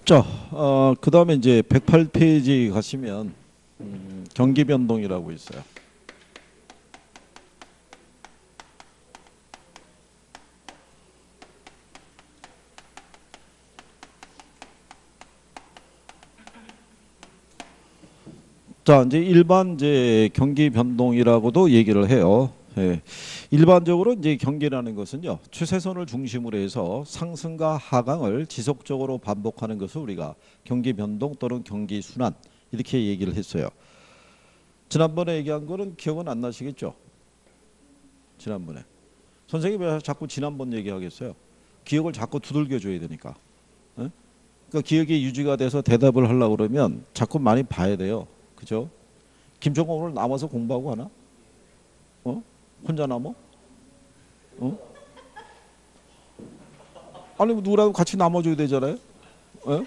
자, 그 다음에 이제 108페이지 가시면 경기 변동이라고 있어요. 자, 이제 일반 이제 경기 변동이라고도 얘기를 해요. 예. 일반적으로 이제 경기라는 것은요, 추세선을 중심으로 해서 상승과 하강을 지속적으로 반복하는 것을 우리가 경기 변동 또는 경기 순환 이렇게 얘기를 했어요. 지난번에 얘기한 거는 기억은 안 나시겠죠? 지난번에 선생님이 왜 자꾸 지난번 얘기하겠어요? 기억을 자꾸 두들겨 줘야 되니까. 예? 그러니까 기억이 유지가 돼서 대답을 하려고 그러면 자꾸 많이 봐야 돼요. 그죠? 김종국 오늘 남아서 공부하고 하나? 어? 혼자 남어? 어? 아니 뭐 누구라도 같이 남아줘야 되잖아요. 예?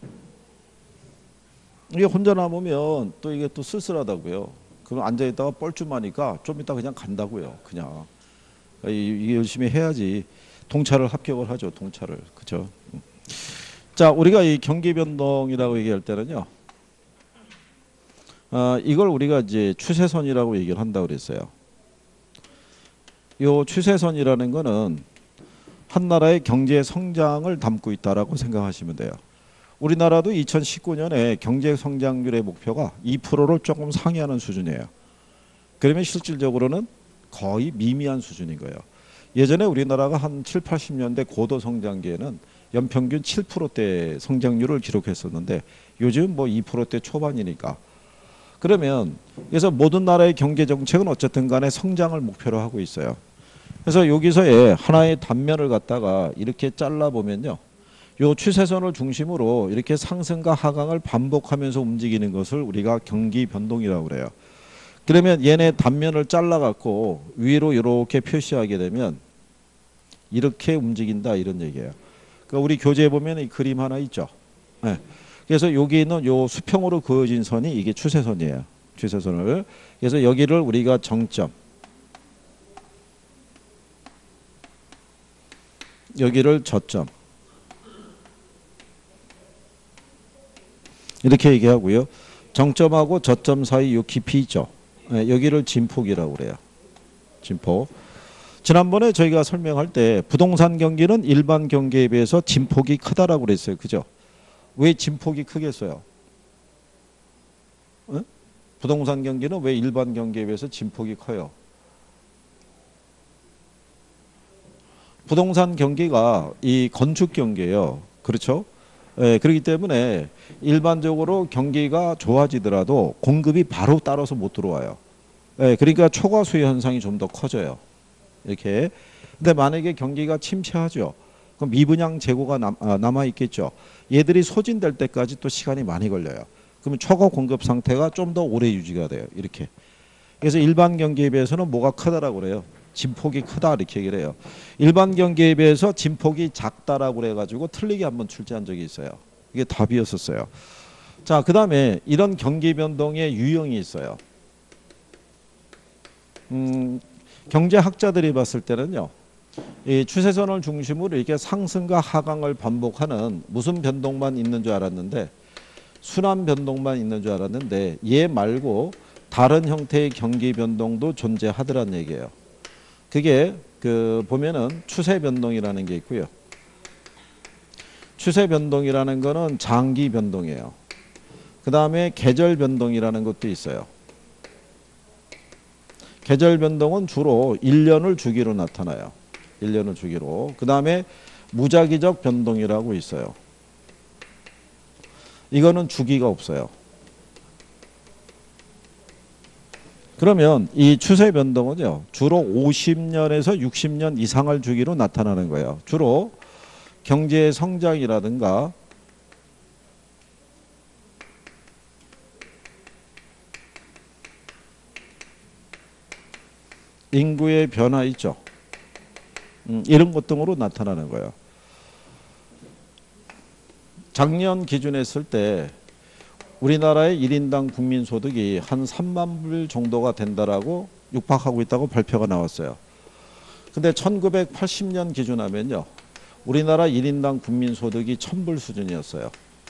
이게 혼자 남으면 또 이게 또 쓸쓸하다고요. 그럼 앉아있다가 뻘쭘하니까 좀 이따 그냥 간다고요. 그냥 이게 열심히 해야지 동차를 합격을 하죠. 동차를. 그죠? 자, 우리가 이 경기 변동이라고 얘기할 때는요. 이걸 우리가 이제 추세선이라고 얘기를 한다고 그랬어요. 요 추세선이라는 거는 한 나라의 경제 성장을 담고 있다라고 생각하시면 돼요. 우리나라도 2019년에 경제 성장률의 목표가 2%를 조금 상회하는 수준이에요. 그러면 실질적으로는 거의 미미한 수준인 거예요. 예전에 우리나라가 한 7, 80년대 고도 성장기에는 연평균 7%대 성장률을 기록했었는데 요즘 뭐 2%대 초반이니까. 그러면 그래서 모든 나라의 경제 정책은 어쨌든 간에 성장을 목표로 하고 있어요. 그래서 여기서의 하나의 단면을 갖다가 이렇게 잘라보면요. 요 추세선을 중심으로 이렇게 상승과 하강을 반복하면서 움직이는 것을 우리가 경기 변동이라고 그래요. 그러면 얘네 단면을 잘라갖고 위로 이렇게 표시하게 되면 이렇게 움직인다 이런 얘기예요. 그러니까 우리 교재에 보면 이 그림 하나 있죠. 네. 그래서 여기 있는 요 수평으로 그어진 선이 이게 추세선이에요. 추세선을. 그래서 여기를 우리가 정점, 여기를 저점 이렇게 얘기하고요. 정점하고 저점 사이 요 깊이 있죠. 네, 여기를 진폭이라고 그래요. 진폭. 지난번에 저희가 설명할 때 부동산 경기는 일반 경기에 비해서 진폭이 크다라고 그랬어요. 그죠? 왜 진폭이 크겠어요? 네? 부동산 경기는 왜 일반 경기에 비해서 진폭이 커요? 부동산 경기가 이 건축 경기예요. 그렇죠? 예, 그렇기 때문에 일반적으로 경기가 좋아지더라도 공급이 바로 따라서 못 들어와요. 예, 그러니까 초과 수요 현상이 좀 더 커져요. 이렇게. 근데 만약에 경기가 침체하죠. 그럼 미분양 재고가 남아 있겠죠. 얘들이 소진될 때까지 또 시간이 많이 걸려요. 그러면 초과 공급 상태가 좀 더 오래 유지가 돼요. 이렇게. 그래서 일반 경기에 비해서는 뭐가 크다라고 그래요? 진폭이 크다 이렇게 얘기를 해요. 일반 경기에 비해서 진폭이 작다라고 그래가지고 틀리게 한번 출제한 적이 있어요. 이게 답이었었어요. 자, 그 다음에 이런 경기 변동의 유형이 있어요. 경제학자들이 봤을 때는요. 이 추세선을 중심으로 이렇게 상승과 하강을 반복하는 무슨 변동만 있는 줄 알았는데 순환 변동만 있는 줄 알았는데 얘 말고 다른 형태의 경기 변동도 존재하더란 얘기예요. 그게 그 보면은 추세 변동이라는 게 있고요. 추세 변동이라는 거는 장기 변동이에요. 그 다음에 계절 변동이라는 것도 있어요. 계절 변동은 주로 1년을 주기로 나타나요. 1년을 주기로. 그 다음에 무작위적 변동이라고 있어요. 이거는 주기가 없어요. 그러면 이 추세 변동은요. 주로 50년에서 60년 이상을 주기로 나타나는 거예요. 주로 경제 성장이라든가 인구의 변화 있죠. 이런 것 등으로 나타나는 거예요. 작년 기준했을 때 우리나라의 1인당 국민소득이 한 3만 불 정도가 된다라고 육박하고 있다고 발표가 나왔어요. 근데 1980년 기준하면요. 우리나라 1인당 국민소득이 1000불 수준이었어요.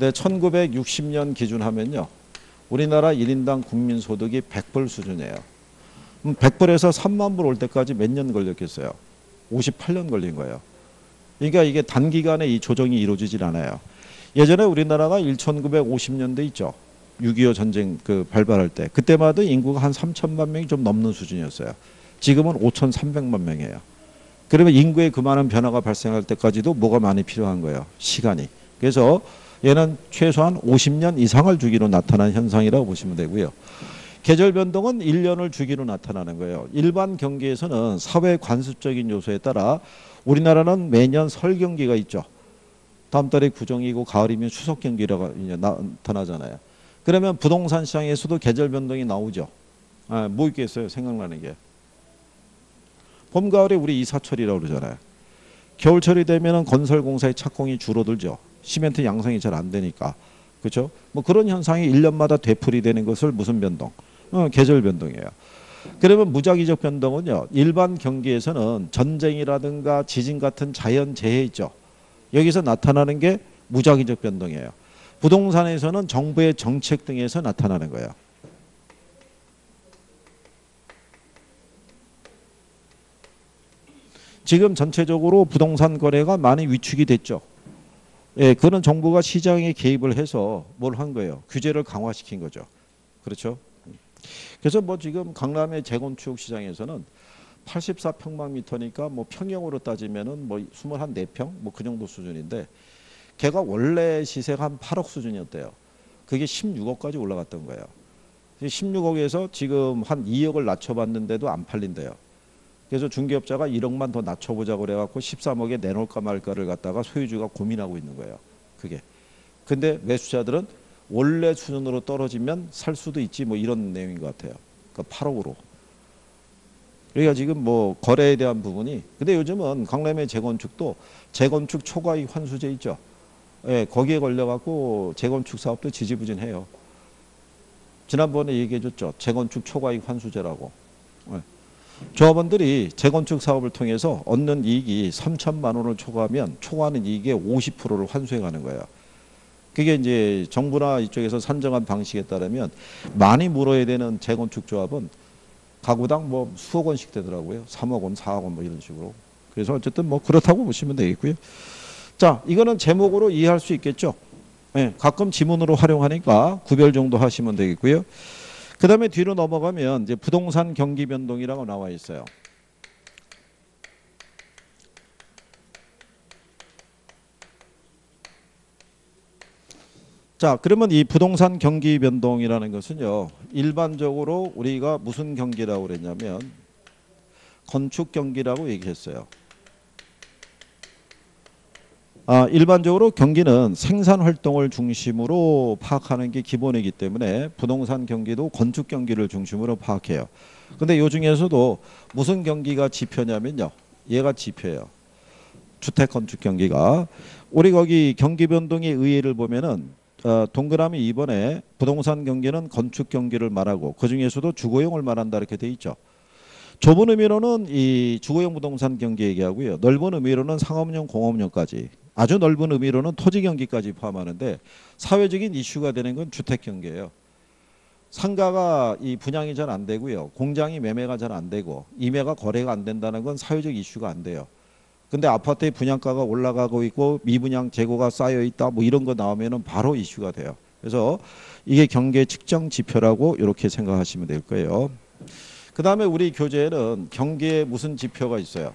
근데 1960년 기준 하면요. 우리나라 1인당 국민소득이 100불 수준이에요. 100불에서 3만 불 올 때까지 몇 년 걸렸겠어요? 58년 걸린 거예요. 그러니까 이게 단기간에 이 조정이 이루어지질 않아요. 예전에 우리나라가 1950년대 있죠. 6.25 전쟁 그 발발할 때. 그때마다 인구가 한 3천만 명이 좀 넘는 수준이었어요. 지금은 5,300만 명이에요. 그러면 인구에 그만한 변화가 발생할 때까지도 뭐가 많이 필요한 거예요. 시간이. 그래서 얘는 최소한 50년 이상을 주기로 나타난 현상이라고 보시면 되고요. 계절 변동은 1년을 주기로 나타나는 거예요. 일반 경기에서는 사회 관습적인 요소에 따라 우리나라는 매년 설 경기가 있죠. 다음 달에 구정이고 가을이면 추석 경기라고 나타나잖아요. 그러면 부동산 시장에서도 계절 변동이 나오죠. 뭐 있겠어요? 생각나는 게. 봄, 가을에 우리 이사철이라고 그러잖아요. 겨울철이 되면 건설공사의 착공이 줄어들죠. 시멘트 양성이 잘 안 되니까. 그렇죠? 뭐 그런 현상이 1년마다 되풀이 되는 것을 무슨 변동? 계절 변동이에요. 그러면 무작위적 변동은요. 일반 경기에서는 전쟁이라든가 지진 같은 자연재해 있죠. 여기서 나타나는 게 무작위적 변동이에요. 부동산에서는 정부의 정책 등에서 나타나는 거예요. 지금 전체적으로 부동산 거래가 많이 위축이 됐죠. 예, 그는 정부가 시장에 개입을 해서 뭘 한 거예요? 규제를 강화시킨 거죠. 그렇죠? 그래서 뭐 지금 강남의 재건축 시장에서는 84평방미터니까 뭐 평형으로 따지면은 뭐 24평 뭐 그 정도 수준인데 걔가 원래 시세가 한 8억 수준이었대요. 그게 16억까지 올라갔던 거예요. 16억에서 지금 한 2억을 낮춰봤는데도 안 팔린대요. 그래서 중개업자가 1억만 더 낮춰보자고 그래갖고 13억에 내놓을까 말까를 갖다가 소유주가 고민하고 있는 거예요. 그게. 근데 매수자들은 원래 수준으로 떨어지면 살 수도 있지 뭐 이런 내용인 것 같아요. 그러니까 8억으로. 그러니까 지금 뭐 거래에 대한 부분이 근데 요즘은 강남의 재건축도 재건축 초과이익 환수제 있죠. 예, 거기에 걸려갖고 재건축 사업도 지지부진해요. 지난번에 얘기해줬죠. 재건축 초과이익 환수제라고. 예. 조합원들이 재건축 사업을 통해서 얻는 이익이 3천만 원을 초과하면 초과하는 이익의 50%를 환수해 가는 거예요. 그게 이제 정부나 이쪽에서 산정한 방식에 따르면 많이 물어야 되는 재건축 조합은 가구당 뭐 수억 원씩 되더라고요. 3억 원, 4억 원 뭐 이런 식으로. 그래서 어쨌든 뭐 그렇다고 보시면 되겠고요. 자, 이거는 제목으로 이해할 수 있겠죠. 네, 가끔 지문으로 활용하니까 구별 정도 하시면 되겠고요. 그 다음에 뒤로 넘어가면 이제 부동산 경기 변동이라고 나와 있어요. 자, 그러면 이 부동산 경기 변동이라는 것은요. 일반적으로 우리가 무슨 경기라고 그랬냐면 건축 경기라고 얘기했어요. 일반적으로 경기는 생산 활동을 중심으로 파악하는 게 기본이기 때문에 부동산 경기도 건축 경기를 중심으로 파악해요. 근데 이 중에서도 무슨 경기가 지표냐면요. 얘가 지표예요. 주택 건축 경기가. 우리 거기 경기 변동의 의의를 보면은 동그라미 2번에 부동산 경기는 건축 경기를 말하고 그 중에서도 주거용을 말한다 이렇게 돼 있죠. 좁은 의미로는 이 주거용 부동산 경기 얘기하고요. 넓은 의미로는 상업용, 공업용까지. 아주 넓은 의미로는 토지 경기까지 포함하는데 사회적인 이슈가 되는 건 주택 경기예요. 상가가 이 분양이 잘 안 되고요. 공장이 매매가 잘 안 되고 임야가 거래가 안 된다는 건 사회적 이슈가 안 돼요. 근데 아파트의 분양가가 올라가고 있고 미분양 재고가 쌓여 있다 뭐 이런 거 나오면은 바로 이슈가 돼요. 그래서 이게 경계 측정 지표라고 이렇게 생각하시면 될 거예요. 그 다음에 우리 교재에는 경기에 무슨 지표가 있어요?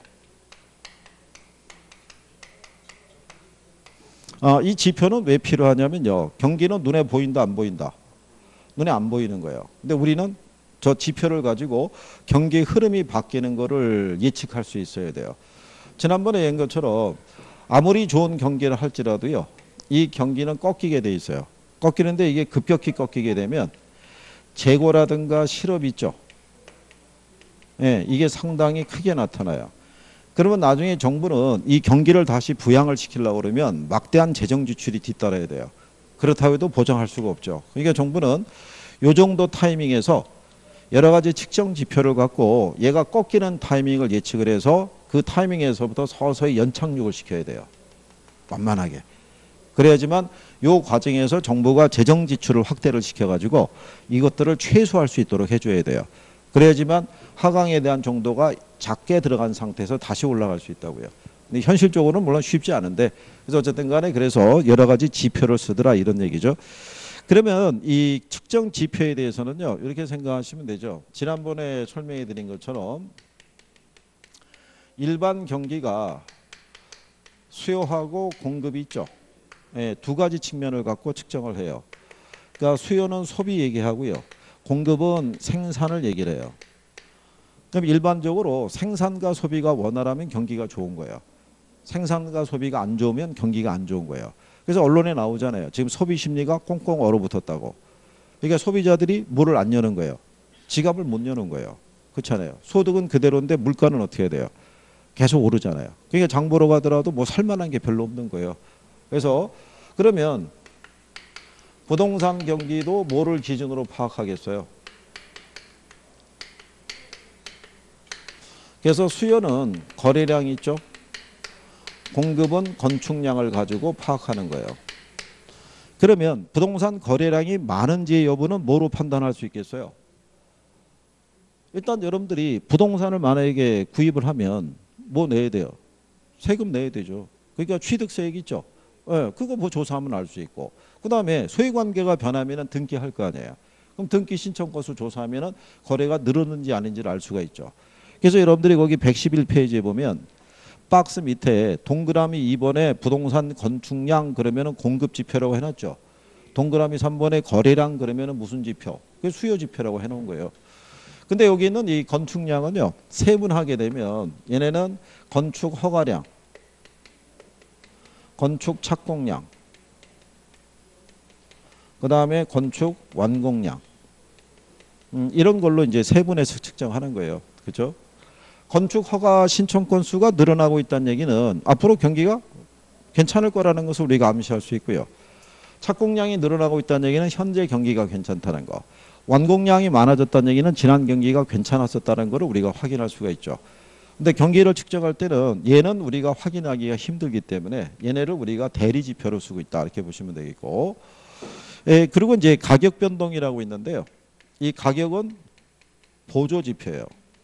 이 지표는 왜 필요하냐면요. 경기는 눈에 보인다 안 보인다? 눈에 안 보이는 거예요. 근데 우리는 저 지표를 가지고 경기의 흐름이 바뀌는 거를 예측할 수 있어야 돼요. 지난번에 얘기한 것처럼 아무리 좋은 경기를 할지라도요. 이 경기는 꺾이게 돼 있어요. 꺾이는데 이게 급격히 꺾이게 되면 재고라든가 실업 있죠. 예, 이게 상당히 크게 나타나요. 그러면 나중에 정부는 이 경기를 다시 부양을 시키려고 그러면 막대한 재정 지출이 뒤따라야 돼요. 그렇다고 해도 보장할 수가 없죠. 그러니까 정부는 이 정도 타이밍에서 여러 가지 측정 지표를 갖고 얘가 꺾이는 타이밍을 예측을 해서 그 타이밍에서부터 서서히 연착륙을 시켜야 돼요. 만만하게. 그래야지만 요 과정에서 정부가 재정 지출을 확대를 시켜가지고 이것들을 최소화할 수 있도록 해줘야 돼요. 그래야지만 하강에 대한 정도가 작게 들어간 상태에서 다시 올라갈 수 있다고요. 근데 현실적으로는 물론 쉽지 않은데 그래서 어쨌든 간에 그래서 여러 가지 지표를 쓰더라 이런 얘기죠. 그러면 이 측정 지표에 대해서는요 이렇게 생각하시면 되죠. 지난번에 설명해 드린 것처럼 일반 경기가 수요하고 공급이 있죠. 예, 두 가지 측면을 갖고 측정을 해요. 그러니까 수요는 소비 얘기하고요. 공급은 생산을 얘기를 해요. 그럼 일반적으로 생산과 소비가 원활하면 경기가 좋은 거예요. 생산과 소비가 안 좋으면 경기가 안 좋은 거예요. 그래서 언론에 나오잖아요. 지금 소비 심리가 꽁꽁 얼어붙었다고. 그러니까 소비자들이 문을 안 여는 거예요. 지갑을 못 여는 거예요. 그렇잖아요. 소득은 그대로인데 물가는 어떻게 해야 돼요? 계속 오르잖아요. 그러니까 장 보러 가더라도 뭐 살만한 게 별로 없는 거예요. 그래서 그러면 부동산 경기도 뭐를 기준으로 파악하겠어요? 그래서 수요는 거래량이 있죠. 공급은 건축량을 가지고 파악하는 거예요. 그러면 부동산 거래량이 많은지 여부는 뭐로 판단할 수 있겠어요? 일단 여러분들이 부동산을 만약에 구입을 하면 뭐 내야 돼요? 세금 내야 되죠. 그러니까 취득세액 있죠. 예, 그거 뭐 조사하면 알 수 있고. 그 다음에 소유관계가 변하면 등기할 거 아니에요. 그럼 등기 신청 건수 조사하면 거래가 늘었는지 아닌지를 알 수가 있죠. 그래서 여러분들이 거기 111페이지에 보면 박스 밑에 동그라미 2번에 부동산 건축량 그러면 공급 지표라고 해놨죠. 동그라미 3번에 거래량 그러면 무슨 지표? 그게 수요 지표라고 해놓은 거예요. 근데 여기 있는 이 건축량은요. 세분하게 되면 얘네는 건축 허가량, 건축 착공량, 그 다음에 건축 완공량 이런 걸로 이제 세분해서 측정하는 거예요. 그렇죠? 건축 허가 신청 건수가 늘어나고 있다는 얘기는 앞으로 경기가 괜찮을 거라는 것을 우리가 암시할 수 있고요. 착공량이 늘어나고 있다는 얘기는 현재 경기가 괜찮다는 거. 완공량이 많아졌다는 얘기는 지난 경기가 괜찮았었다는 것을 우리가 확인할 수가 있죠. 근데 경기를 측정할 때는 얘는 우리가 확인하기가 힘들기 때문에 얘네를 우리가 대리 지표로 쓰고 있다 이렇게 보시면 되겠고, 그리고 이제 가격 변동이라고 있는데요. 이 가격은 보조 지표예요.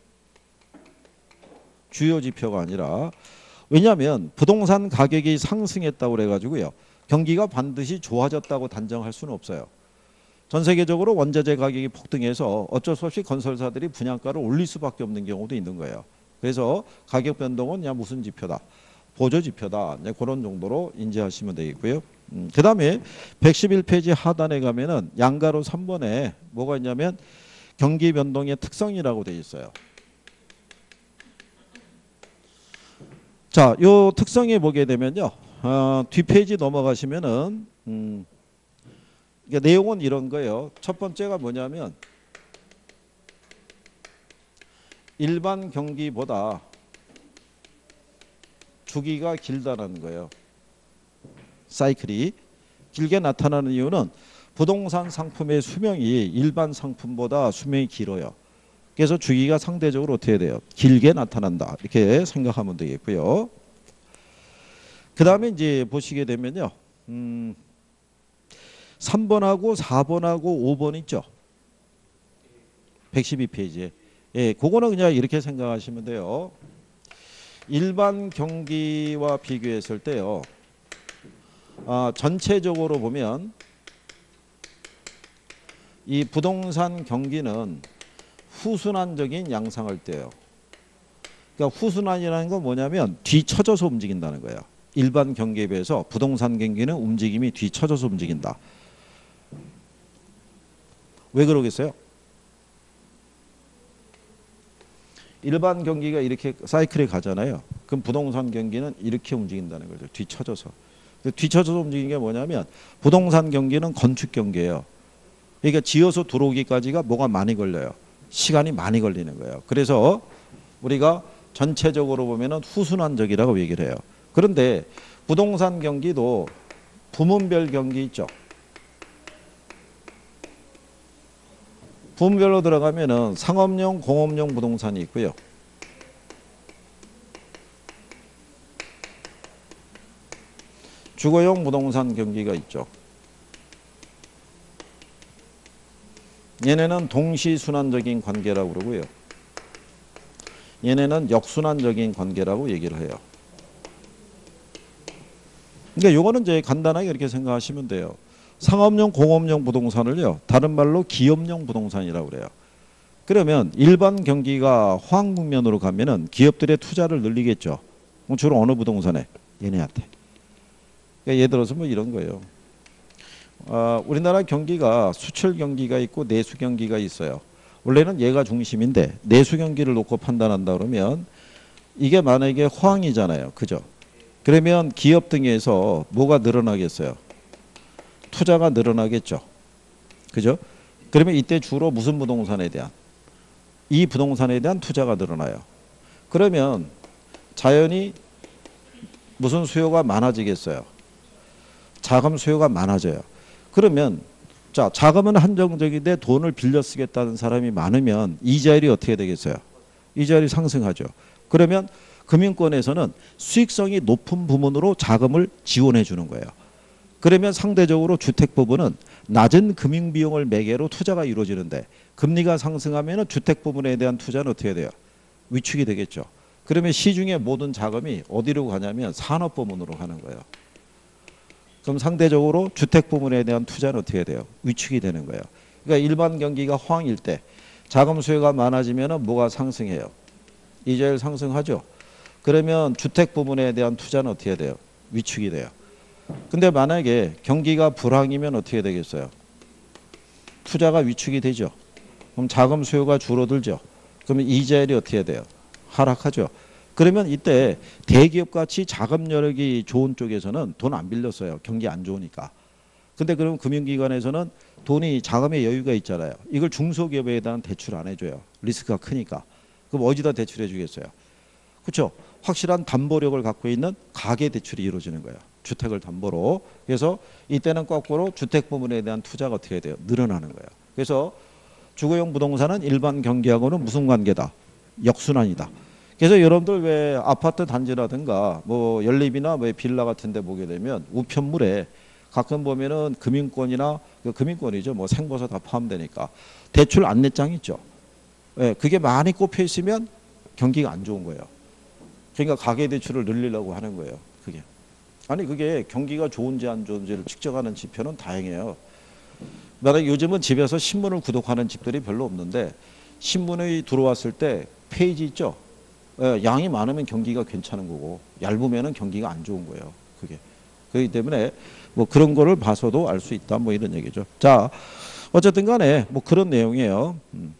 주요 지표가 아니라. 왜냐하면 부동산 가격이 상승했다고 그래가지고요. 경기가 반드시 좋아졌다고 단정할 수는 없어요. 전 세계적으로 원자재 가격이 폭등해서 어쩔 수 없이 건설사들이 분양가를 올릴 수밖에 없는 경우도 있는 거예요. 그래서 가격 변동은 그냥 무슨 지표다? 보조 지표다. 그런 정도로 인지하시면 되겠고요. 그 다음에 111페이지 하단에 가면은 양가로 3번에 뭐가 있냐면 경기 변동의 특성이라고 되어 있어요. 자, 요 특성에 보게 되면요. 뒷페이지 넘어가시면은 그러니까 내용은 이런 거예요. 첫 번째가 뭐냐면 일반 경기보다 주기가 길다는 거예요. 사이클이 길게 나타나는 이유는 부동산 상품의 수명이 일반 상품보다 수명이 길어요. 그래서 주기가 상대적으로 어떻게 돼요? 길게 나타난다. 이렇게 생각하면 되겠고요. 그 다음에 이제 보시게 되면요. 3번하고 4번하고 5번 있죠. 112페이지에. 예, 그거는 그냥 이렇게 생각하시면 돼요. 일반 경기와 비교했을 때요. 전체적으로 보면 이 부동산 경기는 후순환적인 양상을 떼요. 그러니까 후순환이라는 건 뭐냐면 뒤쳐져서 움직인다는 거예요. 일반 경기에 비해서 부동산 경기는 움직임이 뒤쳐져서 움직인다. 왜 그러겠어요? 일반 경기가 이렇게 사이클에 가잖아요. 그럼 부동산 경기는 이렇게 움직인다는 거죠. 뒤쳐져서. 뒤쳐져서 움직이는 게 뭐냐면 부동산 경기는 건축 경기예요. 그러니까 지어서 들어오기까지가 뭐가 많이 걸려요. 시간이 많이 걸리는 거예요. 그래서 우리가 전체적으로 보면은 후순환적이라고 얘기를 해요. 그런데 부동산 경기도 부문별 경기 있죠. 부문별로 들어가면은 상업용, 공업용 부동산이 있고요. 주거용 부동산 경기가 있죠. 얘네는 동시순환적인 관계라고 그러고요. 얘네는 역순환적인 관계라고 얘기를 해요. 그러니까 요거는 이제 간단하게 이렇게 생각하시면 돼요. 상업용, 공업용 부동산을요, 다른 말로 기업용 부동산이라고 그래요. 그러면 일반 경기가 호황 국면으로 가면은 기업들의 투자를 늘리겠죠. 그럼 주로 어느 부동산에? 얘네한테. 그러니까 예를 들어서 뭐 이런 거예요. 우리나라 경기가 수출 경기가 있고 내수 경기가 있어요. 원래는 얘가 중심인데 내수 경기를 놓고 판단한다 그러면 이게 만약에 호황이잖아요. 그죠? 그러면 기업 등에서 뭐가 늘어나겠어요? 투자가 늘어나겠죠. 그죠? 그러면 이때 주로 무슨 부동산에 대한? 이 부동산에 대한 투자가 늘어나요. 그러면 자연히 무슨 수요가 많아지겠어요? 자금 수요가 많아져요. 그러면 자, 자금은 한정적인데 돈을 빌려 쓰겠다는 사람이 많으면 이자율이 어떻게 되겠어요? 이자율이 상승하죠. 그러면 금융권에서는 수익성이 높은 부문으로 자금을 지원해 주는 거예요. 그러면 상대적으로 주택 부분은 낮은 금융 비용을 매개로 투자가 이루어지는데 금리가 상승하면 주택 부분에 대한 투자는 어떻게 돼요? 위축이 되겠죠. 그러면 시중의 모든 자금이 어디로 가냐면 산업 부문으로 가는 거예요. 그럼 상대적으로 주택 부문에 대한 투자는 어떻게 돼요? 위축이 되는 거예요. 그러니까 일반 경기가 호황일 때 자금 수요가 많아지면 뭐가 상승해요? 이자율 상승하죠. 그러면 주택 부문에 대한 투자는 어떻게 돼요? 위축이 돼요. 근데 만약에 경기가 불황이면 어떻게 되겠어요? 투자가 위축이 되죠. 그럼 자금 수요가 줄어들죠. 그러면 이자율이 어떻게 돼요? 하락하죠. 그러면 이때 대기업 같이 자금 여력이 좋은 쪽에서는 돈 안 빌렸어요. 경기 안 좋으니까. 근데 그럼 금융기관에서는 돈이 자금의 여유가 있잖아요. 이걸 중소기업에 대한 대출 안 해줘요. 리스크가 크니까. 그럼 어디다 대출해 주겠어요? 그렇죠. 확실한 담보력을 갖고 있는 가계 대출이 이루어지는 거예요. 주택을 담보로. 그래서 이때는 거꾸로 주택 부문에 대한 투자가 어떻게 돼요? 늘어나는 거예요. 그래서 주거용 부동산은 일반 경기하고는 무슨 관계다? 역순환이다. 그래서 여러분들 왜 아파트 단지라든가 뭐 연립이나 뭐 빌라 같은 데 보게 되면 우편물에 가끔 보면은 금융권이나 금융권이죠. 뭐 생보사 다 포함되니까 대출 안내장 있죠. 예, 그게 많이 꼽혀 있으면 경기가 안 좋은 거예요. 그러니까 가계 대출을 늘리려고 하는 거예요. 그게. 아니 그게 경기가 좋은지 안 좋은지를 측정하는 지표는 다행이에요. 만약 요즘은 집에서 신문을 구독하는 집들이 별로 없는데 신문이 들어왔을 때 페이지 있죠. 예, 양이 많으면 경기가 괜찮은 거고 얇으면은 경기가 안 좋은 거예요. 그게. 그렇기 때문에 뭐 그런 거를 봐서도 알 수 있다. 뭐 이런 얘기죠. 자, 어쨌든 간에 뭐 그런 내용이에요.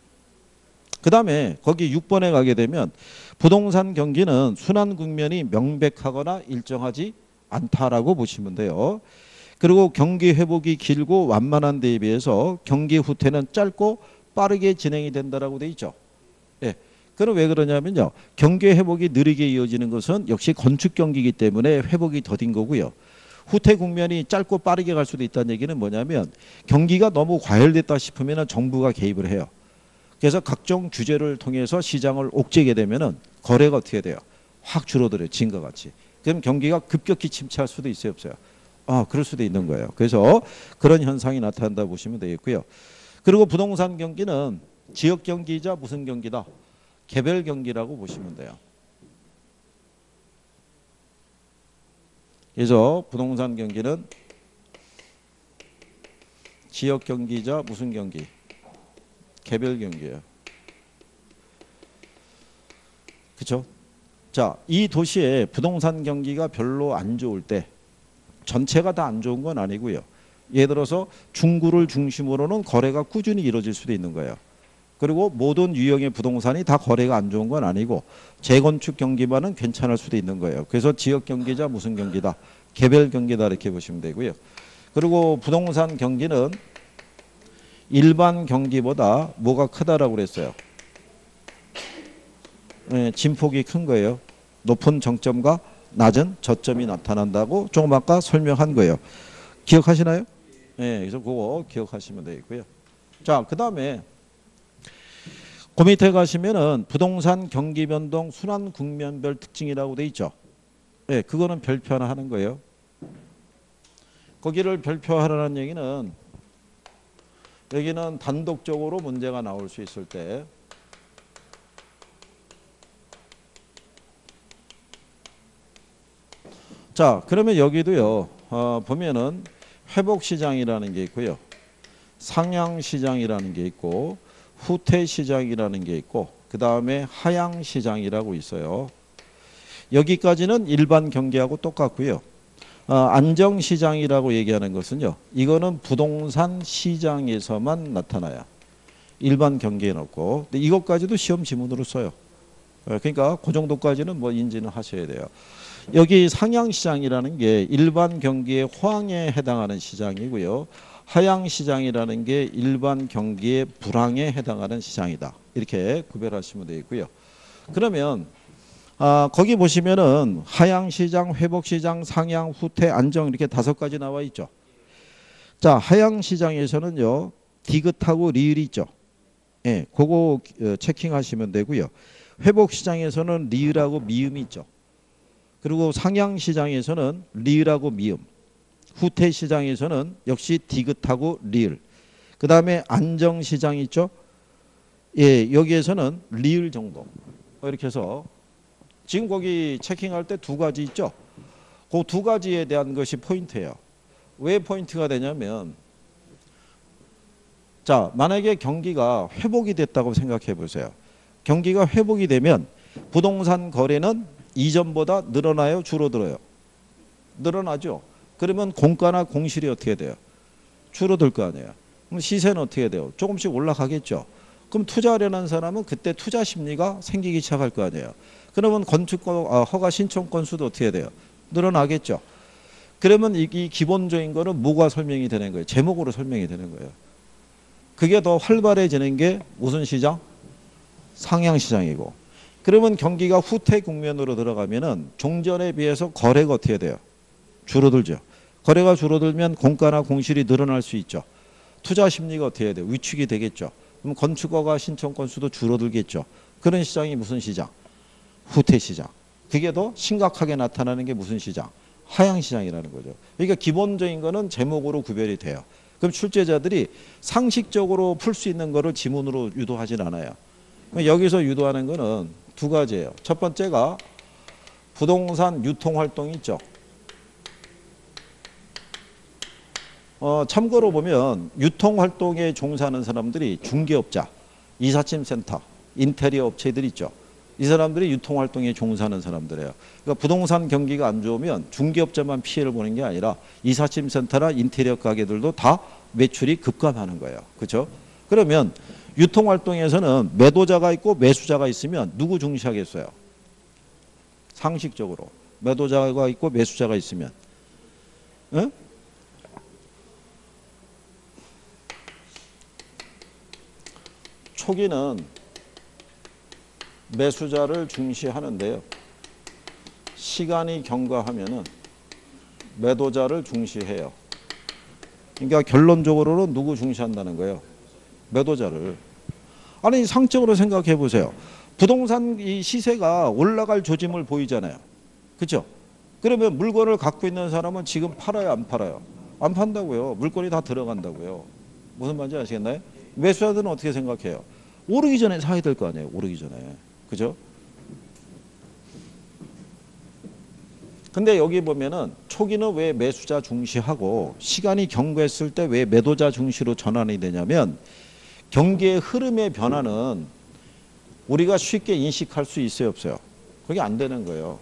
그 다음에 거기 6번에 가게 되면 부동산 경기는 순환 국면이 명백하거나 일정하지 않다라고 보시면 돼요. 그리고 경기 회복이 길고 완만한 데에 비해서 경기 후퇴는 짧고 빠르게 진행이 된다라고 돼 있죠. 예. 그럼 왜 그러냐면요. 경기 회복이 느리게 이어지는 것은 역시 건축 경기이기 때문에 회복이 더딘 거고요. 후퇴 국면이 짧고 빠르게 갈 수도 있다는 얘기는 뭐냐면 경기가 너무 과열됐다 싶으면 정부가 개입을 해요. 그래서 각종 규제를 통해서 시장을 옥죄게 되면은 거래가 어떻게 돼요? 확 줄어들어요. 진과 같이. 그럼 경기가 급격히 침체할 수도 있어요, 없어요? 그럴 수도 있는 거예요. 그래서 그런 현상이 나타난다 보시면 되겠고요. 그리고 부동산 경기는 지역 경기이자 무슨 경기다? 개별 경기라고 보시면 돼요. 그래서 부동산 경기는 지역 경기이자 무슨 경기? 개별 경기예요. 그렇죠? 자, 이 도시에 부동산 경기가 별로 안 좋을 때 전체가 다 안 좋은 건 아니고요. 예를 들어서 중구를 중심으로는 거래가 꾸준히 이루어질 수도 있는 거예요. 그리고 모든 유형의 부동산이 다 거래가 안 좋은 건 아니고 재건축 경기만은 괜찮을 수도 있는 거예요. 그래서 지역 경기자 무슨 경기다? 개별 경기다 이렇게 보시면 되고요. 그리고 부동산 경기는 일반 경기보다 뭐가 크다라고 그랬어요? 네, 진폭이 큰 거예요. 높은 정점과 낮은 저점이 나타난다고 조금 아까 설명한 거예요. 기억하시나요? 네, 그래서 그거 기억하시면 되겠고요. 자, 그 다음에 그 밑에 가시면은 부동산 경기 변동 순환 국면별 특징이라고 돼 있죠. 네, 그거는 별표 하나 하는 거예요. 거기를 별표하라는 얘기는 여기는 단독적으로 문제가 나올 수 있을 때 자, 그러면 여기도요. 보면은 회복시장이라는 게 있고요. 상향시장이라는 게 있고 후퇴시장이라는 게 있고 그 다음에 하향시장이라고 있어요. 여기까지는 일반 경기하고 똑같고요. 안정시장이라고 얘기하는 것은요. 이거는 부동산 시장에서만 나타나요. 일반 경기에는 없고. 근데 이것까지도 시험 지문으로 써요. 그러니까 그 정도까지는 뭐 인지는 하셔야 돼요. 여기 상향시장이라는 게 일반 경기의 호황에 해당하는 시장이고요. 하향시장이라는 게 일반 경기의 불황에 해당하는 시장이다. 이렇게 구별하시면 되겠고요. 그러면 거기 보시면은 하향시장, 회복시장, 상향, 후퇴, 안정 이렇게 5가지 나와 있죠. 자, 하향시장에서는요. 디귿하고 리을이 있죠. 예, 그거 체킹하시면 되고요. 회복시장에서는 리을하고 미음이 있죠. 그리고 상향시장에서는 리을하고 미음. 후퇴시장에서는 역시 디귿하고 리을. 그 다음에 안정시장 있죠. 예, 여기에서는 리을 정도. 이렇게 해서 지금 거기 체킹할 때 2가지 있죠. 그 2가지에 대한 것이 포인트예요. 왜 포인트가 되냐면 자, 만약에 경기가 회복이 됐다고 생각해 보세요. 경기가 회복이 되면 부동산 거래는 이전보다 늘어나요? 줄어들어요? 늘어나죠. 그러면 공가나 공실이 어떻게 돼요? 줄어들 거 아니에요. 그럼 시세는 어떻게 돼요? 조금씩 올라가겠죠. 그럼 투자하려는 사람은 그때 투자 심리가 생기기 시작할 거 아니에요. 그러면 허가 신청 건수도 어떻게 돼요? 늘어나겠죠. 그러면 이 기본적인 거는 뭐가 설명이 되는 거예요? 제목으로 설명이 되는 거예요. 그게 더 활발해지는 게 무슨 시장? 상향시장이고. 그러면 경기가 후퇴 국면으로 들어가면은 종전에 비해서 거래가 어떻게 돼요? 줄어들죠. 거래가 줄어들면 공가나 공실이 늘어날 수 있죠. 투자 심리가 어떻게 돼요? 위축이 되겠죠. 그럼 건축허가 신청 건수도 줄어들겠죠. 그런 시장이 무슨 시장? 후퇴 시장. 그게 더 심각하게 나타나는 게 무슨 시장? 하향 시장이라는 거죠. 그러니까 기본적인 거는 제목으로 구별이 돼요. 그럼 출제자들이 상식적으로 풀 수 있는 거를 지문으로 유도하진 않아요. 여기서 유도하는 거는 2가지예요. 첫 번째가 부동산 유통 활동 있죠. 참고로 보면 유통 활동에 종사하는 사람들이 중개업자, 이삿짐센터, 인테리어 업체들 있죠. 이 사람들이 유통 활동에 종사하는 사람들이에요. 그러니까 부동산 경기가 안 좋으면 중개업자만 피해를 보는 게 아니라 이삿짐센터나 인테리어 가게들도 다 매출이 급감하는 거예요. 그렇죠? 그러면 유통 활동에서는 매도자가 있고 매수자가 있으면 누구 중시하겠어요? 상식적으로 매도자가 있고 매수자가 있으면 응? 초기는 매수자를 중시하는데요. 시간이 경과하면은 매도자를 중시해요. 그러니까 결론적으로는 누구 중시한다는 거예요? 매도자를. 아니 상적으로 생각해 보세요. 부동산 이 시세가 올라갈 조짐을 보이잖아요. 그렇죠? 그러면 물건을 갖고 있는 사람은 지금 팔아요, 안 팔아요? 안 판다고요. 물건이 다 들어간다고요. 무슨 말인지 아시겠나요? 매수자들은 어떻게 생각해요? 오르기 전에 사야 될 거 아니에요. 오르기 전에. 그죠? 근데 여기 보면은 초기는 왜 매수자 중시하고 시간이 경과했을 때 왜 매도자 중시로 전환이 되냐면 경기의 흐름의 변화는 우리가 쉽게 인식할 수 있어요, 없어요? 그게 안 되는 거예요.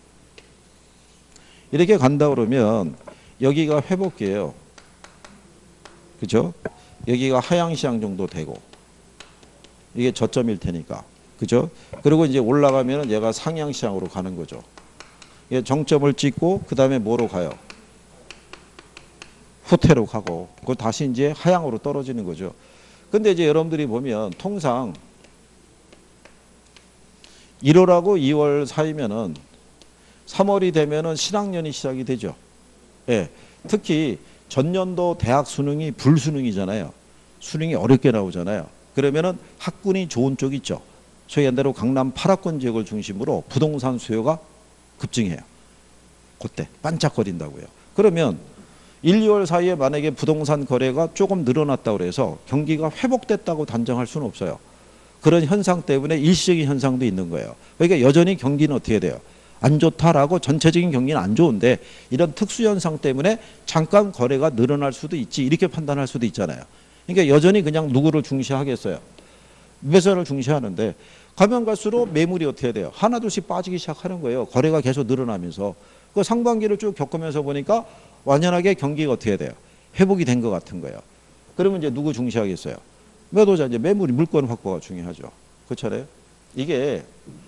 이렇게 간다 그러면 여기가 회복기예요. 그죠? 여기가 하향시장 정도 되고 이게 저점일 테니까. 그죠? 그리고 이제 올라가면 얘가 상향시장으로 가는 거죠. 얘 정점을 찍고 그 다음에 뭐로 가요? 후퇴로 가고 그 다시 이제 하향으로 떨어지는 거죠. 근데 이제 여러분들이 보면 통상 1월하고 2월 사이면은 3월이 되면은 신학년이 시작이 되죠. 예. 특히 전년도 대학 수능이 불수능이잖아요. 수능이 어렵게 나오잖아요. 그러면은 학군이 좋은 쪽 있죠. 소위 한대로 강남 8학권 지역을 중심으로 부동산 수요가 급증해요. 그때 반짝거린다고요. 그러면 1, 2월 사이에 만약에 부동산 거래가 조금 늘어났다고 그래서 경기가 회복됐다고 단정할 수는 없어요. 그런 현상 때문에 일시적인 현상도 있는 거예요. 그러니까 여전히 경기는 어떻게 돼요? 안 좋다라고 전체적인 경기는 안 좋은데 이런 특수 현상 때문에 잠깐 거래가 늘어날 수도 있지 이렇게 판단할 수도 있잖아요. 그러니까 여전히 그냥 누구를 중시하겠어요? 매수를 중시하는데 가면 갈수록 매물이 어떻게 돼요? 하나둘씩 빠지기 시작하는 거예요. 거래가 계속 늘어나면서. 그 상반기를 쭉 겪으면서 보니까 완연하게 경기가 어떻게 돼요? 회복이 된 것 같은 거예요. 그러면 이제 누구 중시하겠어요? 매도자, 이제 매물이 물건 확보가 중요하죠. 그렇잖아요. 이게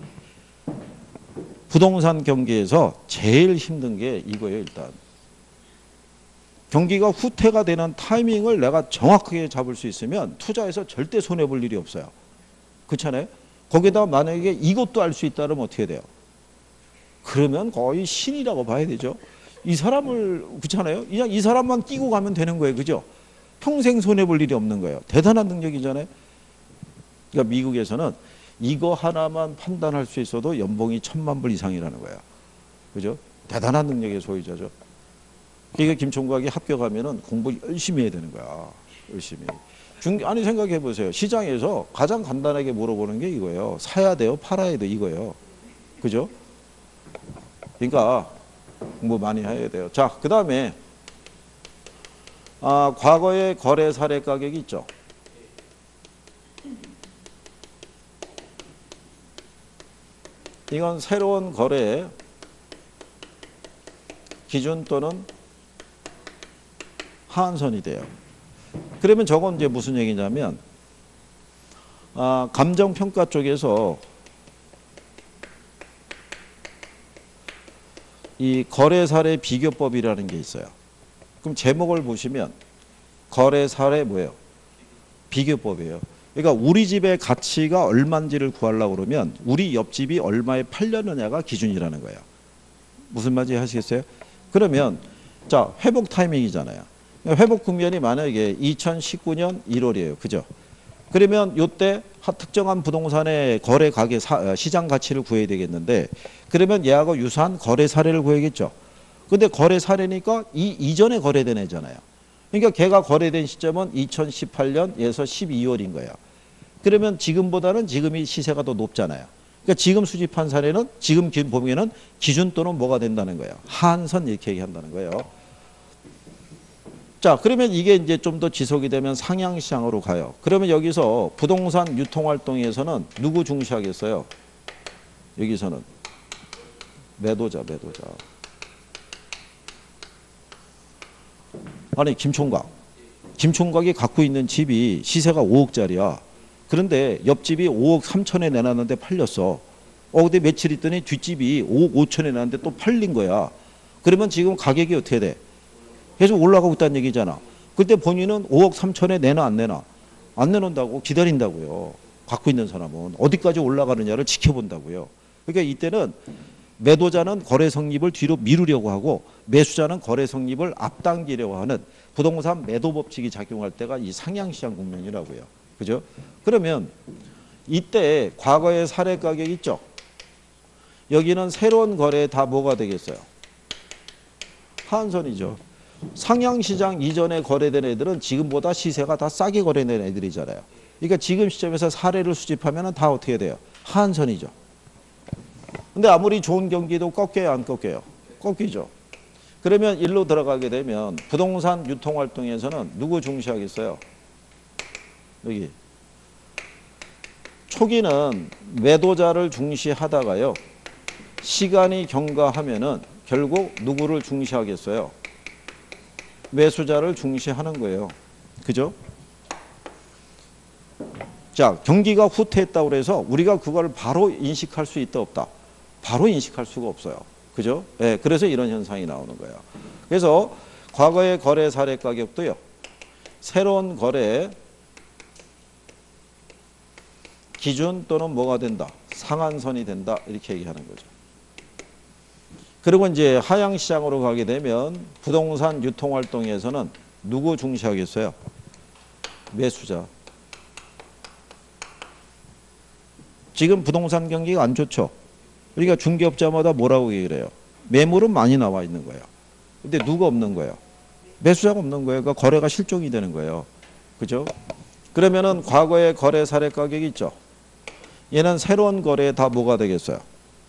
부동산 경기에서 제일 힘든 게 이거예요. 일단 경기가 후퇴가 되는 타이밍을 내가 정확하게 잡을 수 있으면 투자해서 절대 손해볼 일이 없어요. 그렇잖아요. 거기다 만약에 이것도 알 수 있다면 어떻게 돼요? 그러면 거의 신이라고 봐야 되죠. 이 사람을, 그렇잖아요. 그냥 이 사람만 끼고 가면 되는 거예요. 그죠? 평생 손해볼 일이 없는 거예요. 대단한 능력이잖아요. 그러니까 미국에서는 이거 하나만 판단할 수 있어도 연봉이 1,000만 불 이상이라는 거야. 그죠? 대단한 능력의 소유자죠. 그러니까 김총각이 합격하면은 공부 열심히 해야 되는 거야. 열심히. 아니 생각해 보세요. 시장에서 가장 간단하게 물어보는 게 이거예요. 사야 돼요? 팔아야 돼요? 이거예요. 그죠? 그러니까 공부 많이 해야 돼요. 자, 그 다음에 과거의 거래 사례 가격이 있죠. 이건 새로운 거래 기준 또는 하한선이 돼요. 그러면 저건 이제 무슨 얘기냐면 감정평가 쪽에서 이 거래 사례 비교법이라는 게 있어요. 그럼 제목을 보시면 거래 사례 뭐예요? 비교법이에요. 그러니까 우리 집의 가치가 얼마인지를 구하려고 그러면 우리 옆집이 얼마에 팔렸느냐가 기준이라는 거예요. 무슨 말인지 하시겠어요? 그러면 자, 회복 타이밍이잖아요. 회복 국면이 만약에 2019년 1월이에요. 그죠? 그러면 이때 특정한 부동산의 거래 가격 시장 가치를 구해야 되겠는데 그러면 얘하고 유사한 거래 사례를 구해야겠죠. 근데 거래 사례니까 이 이전에 거래된 애잖아요. 그러니까 걔가 거래된 시점은 2018년에서 12월인 거예요. 그러면 지금보다는 지금이 시세가 더 높잖아요. 그러니까 지금 수집한 사례는 지금 보면은 기준 또는 뭐가 된다는 거예요. 한선 이렇게 얘기한다는 거예요. 자, 그러면 이게 이제 좀 더 지속이 되면 상향시장으로 가요. 그러면 여기서 부동산 유통활동에서는 누구 중시하겠어요? 여기서는 매도자. 아니, 김총각이 갖고 있는 집이 시세가 5억짜리야. 그런데 옆집이 5억 3천에 내놨는데 팔렸어. 근데 며칠 있더니 뒷집이 5억 5천에 내놨는데 또 팔린 거야. 그러면 지금 가격이 어떻게 돼? 계속 올라가고 있다는 얘기잖아. 그때 본인은 5억 3천에 내놔 안 내놔? 안 내놓는다고 기다린다고요. 갖고 있는 사람은 어디까지 올라가느냐를 지켜본다고요. 그러니까 이때는 매도자는 거래 성립을 뒤로 미루려고 하고 매수자는 거래 성립을 앞당기려고 하는 부동산 매도 법칙이 작용할 때가 이 상향시장 국면이라고요. 그죠? 그러면 이때 과거의 사례 가격 있죠? 여기는 새로운 거래에 다 뭐가 되겠어요? 하한선이죠. 상향시장 이전에 거래된 애들은 지금보다 시세가 다 싸게 거래된 애들이잖아요. 그러니까 지금 시점에서 사례를 수집하면 다 어떻게 돼요? 하한선이죠. 근데 아무리 좋은 경기도 꺾여요, 안 꺾여요? 꺾이죠. 그러면 일로 들어가게 되면 부동산 유통활동에서는 누구 중시하겠어요? 여기. 초기는 매도자를 중시하다가요. 시간이 경과하면은 결국 누구를 중시하겠어요? 매수자를 중시하는 거예요. 그죠? 자, 경기가 후퇴했다고 해서 우리가 그걸 바로 인식할 수 있다 없다? 바로 인식할 수가 없어요. 그죠? 네, 그래서 이런 현상이 나오는 거예요. 그래서 과거의 거래 사례 가격도요. 새로운 거래 기준 또는 뭐가 된다? 상한선이 된다. 이렇게 얘기하는 거죠. 그리고 이제 하향시장으로 가게 되면 부동산 유통활동에서는 누구 중시하겠어요? 매수자. 지금 부동산 경기가 안 좋죠. 그러니까 중개업자마다 뭐라고 얘기를 해요? 매물은 많이 나와 있는 거예요. 근데 누가 없는 거예요? 매수자가 없는 거예요. 그러니까 거래가 실종이 되는 거예요. 그죠? 그러면은 과거의 거래 사례 가격이 있죠. 얘는 새로운 거래에 다 뭐가 되겠어요?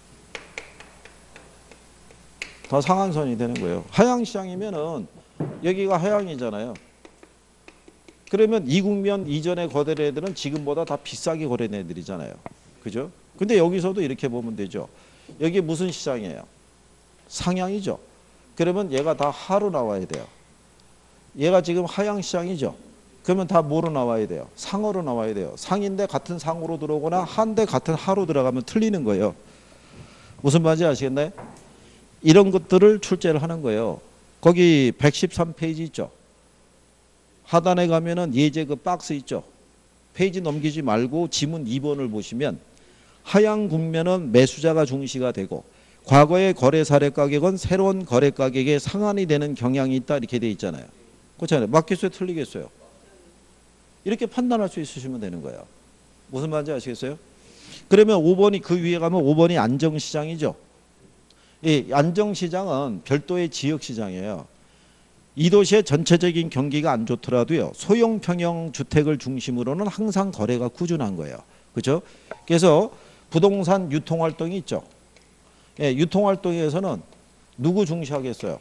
다 상한선이 되는 거예요. 하향시장이면은 여기가 하향이잖아요. 그러면 이 국면 이전의 거래된 애들은 지금보다 다 비싸게 거래된 애들이잖아요. 그죠? 근데 여기서도 이렇게 보면 되죠. 여기 무슨 시장이에요? 상향이죠. 그러면 얘가 다 하로 나와야 돼요. 얘가 지금 하향 시장이죠. 그러면 다 뭐로 나와야 돼요? 상어로 나와야 돼요. 상인데 같은 상으로 들어오거나 한데 같은 하로 들어가면 틀리는 거예요. 무슨 말인지 아시겠나요? 이런 것들을 출제를 하는 거예요. 거기 113페이지 있죠. 하단에 가면은 예제 그 박스 있죠. 페이지 넘기지 말고 지문 2번을 보시면 하향 국면은 매수자가 중시가 되고 과거의 거래 사례 가격은 새로운 거래 가격에 상한이 되는 경향이 있다 이렇게 돼 있잖아요. 그렇잖아요. 맞겠어요? 틀리겠어요? 이렇게 판단할 수 있으시면 되는 거예요. 무슨 말인지 아시겠어요? 그러면 5번이 그 위에 가면 5번이 안정시장이죠. 이 안정시장은 별도의 지역시장이에요. 이 도시의 전체적인 경기가 안 좋더라도요. 소형 평형 주택을 중심으로는 항상 거래가 꾸준한 거예요. 그렇죠? 그래서 부동산 유통활동이 있죠. 예, 유통활동에서는 누구 중시하겠어요?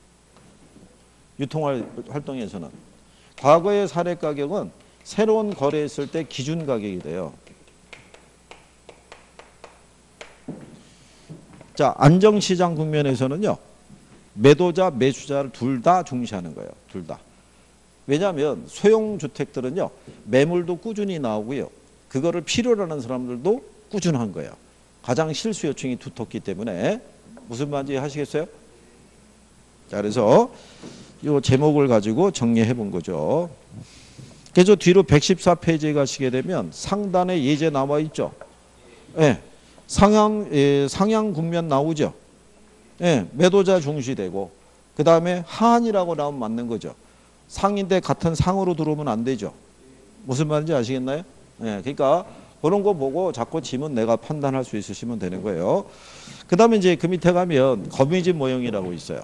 유통활동에서는 과거의 사례 가격은 새로운 거래했을 때 기준 가격이 돼요. 자, 안정시장 국면에서는요. 매도자, 매수자를 둘 다 중시하는 거예요. 둘 다. 왜냐하면 소형주택들은요. 매물도 꾸준히 나오고요. 그거를 필요로 하는 사람들도 꾸준한 거예요. 가장 실수 요청이 두텁기 때문에 무슨 말인지 하시겠어요? 자, 그래서 이 제목을 가지고 정리해 본 거죠. 그래서 뒤로 114페이지에 가시게 되면 상단에 예제 나와 있죠. 예, 상향 국면 나오죠. 예, 매도자 중시되고 그 다음에 하한이라고 나오면 맞는 거죠. 상인데 같은 상으로 들어오면 안 되죠. 무슨 말인지 아시겠나요? 예, 그러니까 그런 거 보고 자꾸 지문 내가 판단할 수 있으시면 되는 거예요. 그 다음에 이제 그 밑에 가면 거미집 모형이라고 있어요.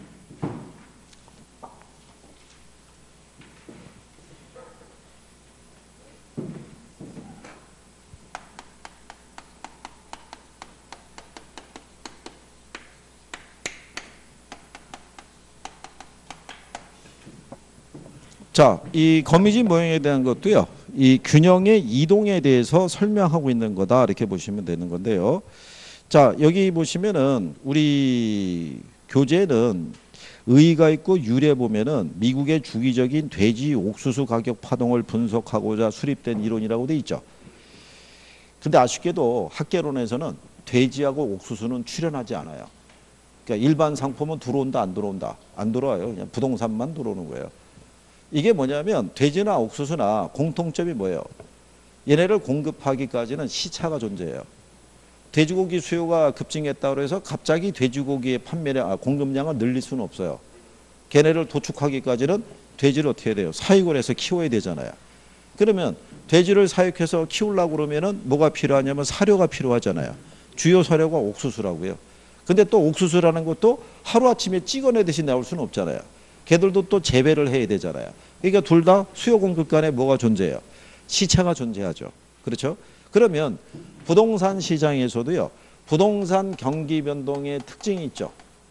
자, 이 거미집 모형에 대한 것도요. 이 균형의 이동에 대해서 설명하고 있는 거다 이렇게 보시면 되는 건데요. 자, 여기 보시면은 우리 교재는 의의가 있고 유례 보면은 미국의 주기적인 돼지 옥수수 가격 파동을 분석하고자 수립된 이론이라고 돼 있죠. 근데 아쉽게도 학계론에서는 돼지하고 옥수수는 출연하지 않아요. 그러니까 일반 상품은 들어온다 안 들어온다? 안 들어와요. 그냥 부동산만 들어오는 거예요. 이게 뭐냐면 돼지나 옥수수나 공통점이 뭐예요? 얘네를 공급하기까지는 시차가 존재해요. 돼지고기 수요가 급증했다고 해서 갑자기 돼지고기의 공급량을 늘릴 수는 없어요. 걔네를 도축하기까지는 돼지를 어떻게 해야 돼요? 사육을 해서 키워야 되잖아요. 그러면 돼지를 사육해서 키우려고 그러면은 뭐가 필요하냐면 사료가 필요하잖아요. 주요 사료가 옥수수라고요. 근데 또 옥수수라는 것도 하루아침에 찍어내듯이 나올 수는 없잖아요. 걔들도 또 재배를 해야 되잖아요. 그러니까 둘 다 수요 공급 간에 뭐가 존재해요? 시차가 존재하죠. 그렇죠? 그러면 부동산 시장에서도요. 부동산 경기 변동의 특징이 있죠.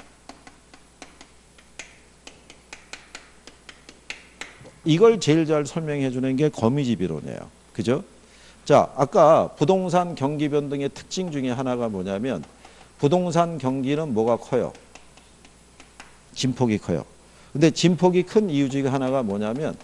이걸 제일 잘 설명해 주는 게 거미집 이론이에요. 그죠? 자, 아까 부동산 경기 변동의 특징 중에 하나가 뭐냐면 부동산 경기는 뭐가 커요? 진폭이 커요. 근데 진폭이 큰 이유 중에 하나가 뭐냐면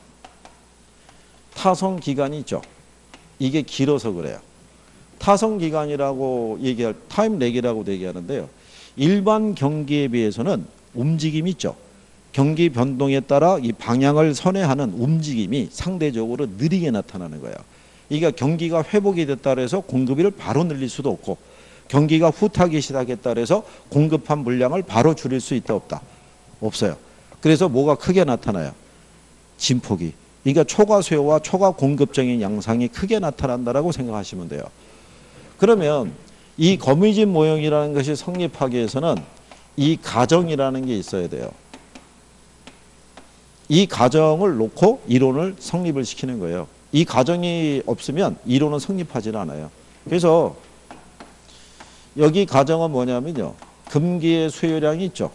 타성 기간이 있죠. 이게 길어서 그래요. 타성 기간이라고 얘기할 타임 렉이라고 얘기하는데요. 일반 경기에 비해서는 움직임이 있죠. 경기 변동에 따라 이 방향을 선회하는 움직임이 상대적으로 느리게 나타나는 거예요. 그러니까 경기가 회복이 됐다 해서 공급을 바로 늘릴 수도 없고 경기가 후퇴하기 시작했다 해서 공급한 물량을 바로 줄일 수 있다 없다? 없어요. 그래서 뭐가 크게 나타나요? 진폭이. 그러니까 초과 수요와 초과 공급적인 양상이 크게 나타난다라고 생각하시면 돼요. 그러면 이 거미집 모형이라는 것이 성립하기 위해서는 이 가정이라는 게 있어야 돼요. 이 가정을 놓고 이론을 성립을 시키는 거예요. 이 가정이 없으면 이론은 성립하지 않아요. 그래서 여기 가정은 뭐냐면요. 금기의 수요량이 있죠.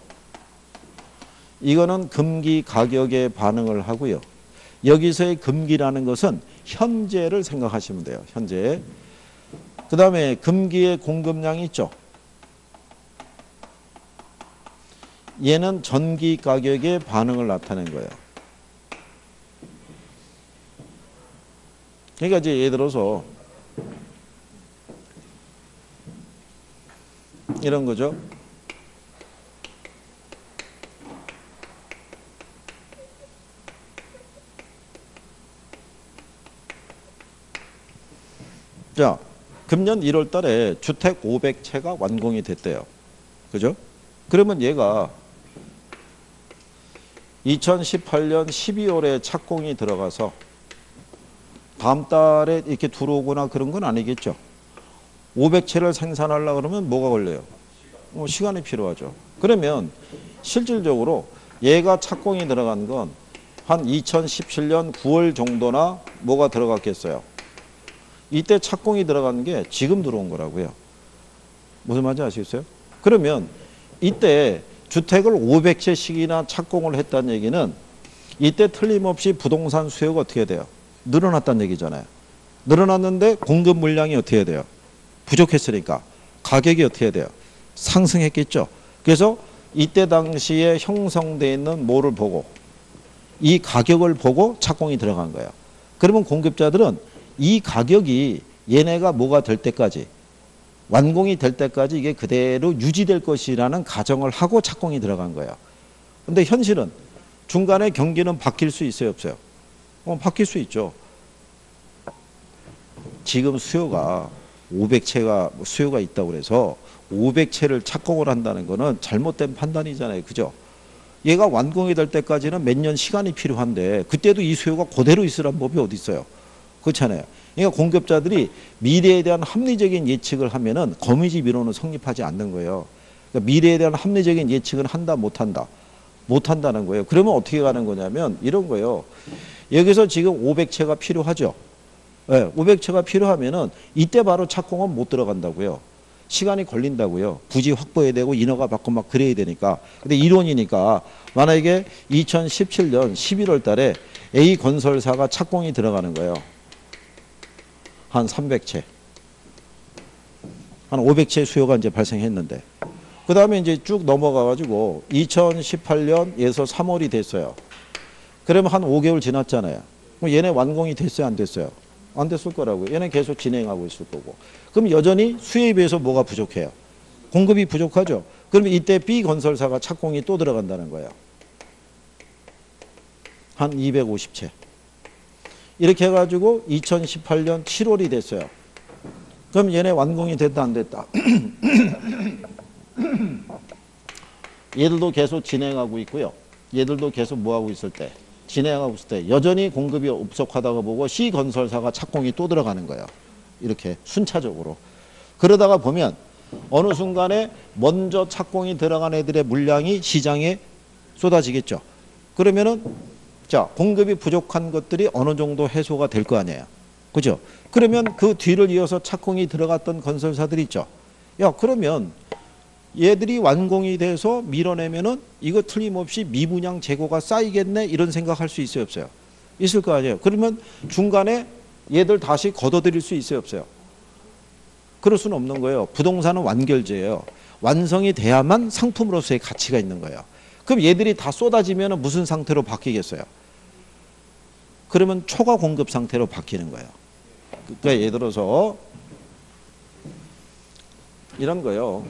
이거는 금기 가격에 반응을 하고요. 여기서의 금기라는 것은 현재를 생각하시면 돼요. 현재. 그 다음에 금기의 공급량이 있죠. 얘는 전기 가격에 반응을 나타낸 거예요. 그러니까 이제 예를 들어서 이런 거죠. 자, 금년 1월 달에 주택 500채가 완공이 됐대요. 그죠? 그러면 얘가 2018년 12월에 착공이 들어가서 다음 달에 이렇게 들어오거나 그런 건 아니겠죠. 500채를 생산하려고 그러면 뭐가 걸려요? 시간이 필요하죠. 그러면 실질적으로 얘가 착공이 들어간 건 한 2017년 9월 정도나 뭐가 들어갔겠어요. 이때 착공이 들어간 게 지금 들어온 거라고요. 무슨 말인지 아시겠어요? 그러면 이때 주택을 500채씩이나 착공을 했다는 얘기는 이때 틀림없이 부동산 수요가 어떻게 돼요? 늘어났다는 얘기잖아요. 늘어났는데 공급 물량이 어떻게 돼요? 부족했으니까 가격이 어떻게 돼요? 상승했겠죠. 그래서 이때 당시에 형성되어 있는 뭐를 보고 이 가격을 보고 착공이 들어간 거예요. 그러면 공급자들은 이 가격이 얘네가 뭐가 될 때까지 완공이 될 때까지 이게 그대로 유지될 것이라는 가정을 하고 착공이 들어간 거예요. 근데 현실은 중간에 경기는 바뀔 수 있어요, 없어요? 바뀔 수 있죠. 지금 수요가 500채가 수요가 있다고 그래서 500채를 착공을 한다는 거는 잘못된 판단이잖아요. 그죠? 얘가 완공이 될 때까지는 몇 년 시간이 필요한데 그때도 이 수요가 그대로 있으란 법이 어디 있어요? 그렇잖아요. 그러니까 공급자들이 미래에 대한 합리적인 예측을 하면은 거미집 이론은 성립하지 않는 거예요. 그러니까 미래에 대한 합리적인 예측은 한다, 못한다. 못한다는 거예요. 그러면 어떻게 가는 거냐면 이런 거예요. 여기서 지금 500채가 필요하죠. 네, 500채가 필요하면은 이때 바로 착공은 못 들어간다고요. 시간이 걸린다고요. 부지 확보해야 되고 인허가 받고 막 그래야 되니까. 근데 이론이니까 만약에 2017년 11월 달에 A 건설사가 착공이 들어가는 거예요. 한 300채. 한 500채 수요가 이제 발생했는데. 그 다음에 이제 쭉 넘어가가지고 2018년에서 3월이 됐어요. 그러면 한 5개월 지났잖아요. 그럼 얘네 완공이 됐어요, 안 됐어요? 안 됐을 거라고요. 얘는 계속 진행하고 있을 거고. 그럼 여전히 수요에 비해서 뭐가 부족해요? 공급이 부족하죠. 그러면 이때 B 건설사가 착공이 또 들어간다는 거예요. 한 250채. 이렇게 해가지고 2018년 7월이 됐어요. 그럼 얘네 완공이 됐다 안 됐다? 얘들도 계속 진행하고 있고요. 얘들도 계속 뭐하고 있을 때? 진행하고 있을 때 여전히 공급이 없속하다고 보고 C 건설사가 착공이 또 들어가는 거예요. 이렇게 순차적으로. 그러다가 보면 어느 순간에 먼저 착공이 들어간 애들의 물량이 시장에 쏟아지겠죠. 그러면은 자, 공급이 부족한 것들이 어느 정도 해소가 될 거 아니에요. 그죠? 그러면 그 뒤를 이어서 착공이 들어갔던 건설사들이 있죠. 야, 그러면 얘들이 완공이 돼서 밀어내면은 이거 틀림없이 미분양 재고가 쌓이겠네 이런 생각할 수 있어요, 없어요? 있을 거 아니에요. 그러면 중간에 얘들 다시 걷어들일 수 있어요, 없어요? 그럴 수는 없는 거예요. 부동산은 완결제예요. 완성이 돼야만 상품으로서의 가치가 있는 거예요. 그럼 얘들이 다 쏟아지면 무슨 상태로 바뀌겠어요? 그러면 초과 공급 상태로 바뀌는 거예요. 그러니까 예를 들어서 이런 거요.